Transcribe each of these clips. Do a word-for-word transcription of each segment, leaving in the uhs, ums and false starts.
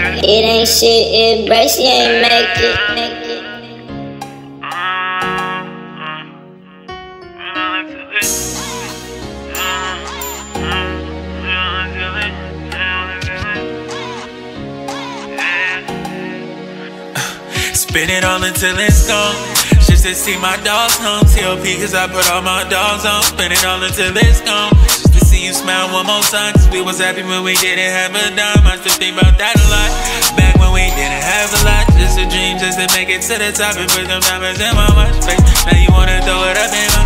It ain't shit, it breaks, you ain't make it. Make it. Spin it all until it's gone, just to see my dogs home. T L P cause I put all my dogs on. Spin it all until it's gone, just to see you smile one more time. Cause we was happy when we didn't have a dime. I still think about that a lot. Back when we didn't have a lot, just a dream, just to make it to the top. And put them diamonds in my watch face. Now you wanna throw it up in my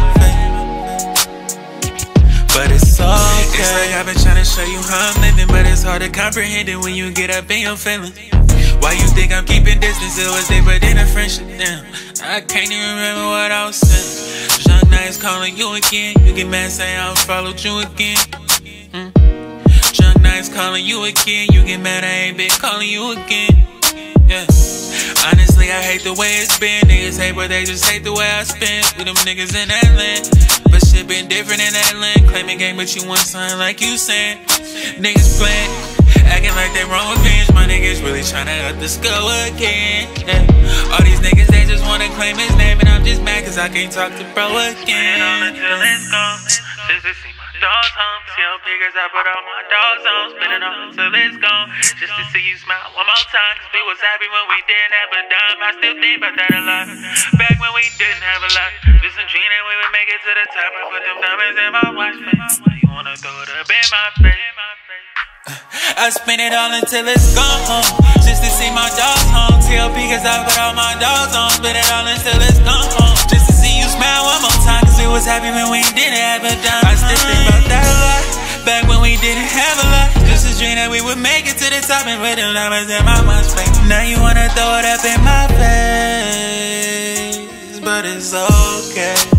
face, but it's okay. It's like I've been trying to show you how I'm living, but it's hard to comprehend it when you get up in your feelings. Why you think I'm keeping distance? It was deeper than a friendship. Damn, I can't even remember what I was saying. Young Nights calling you again. You get mad saying I followed you again. Mm. Young Nights calling you again. You get mad I ain't been calling you again. Yeah. Honestly, I hate the way it's been. Niggas hate, but they just hate the way I spin. With them niggas in that land, but shit been different in that land. Claiming game, but you want something like you saying. Niggas playing, acting like they wrong revenge. My niggas really tryna up the skull again. Yeah. All these niggas, they just wanna claim his name, and I'm just mad cause I can't talk to bro again. Spin it all until it's gone, just to see my dogs home. T L P cause I put all my dogs on. Spin it all until it's gone, just to see you smile one more time. Cause we was happy when we didn't have a dime. I still think about that a lot. Back when we didn't have a lot, just a dream that we would make it to the top. I put them diamonds in my watch face. Why you wanna throw it up in my face? I spin it all until it's gone, just to see my dogs home. T L P cause I put all my dogs on. Spin it all until it's gone, just to see you smile one more time. Cause we was happy when we didn't have a dime. I still think about that a lot. Back when we didn't have a lot, just a dream that we would make it to the top. And put them diamonds in my watch face. Now you wanna throw it up in my face, but it's okay.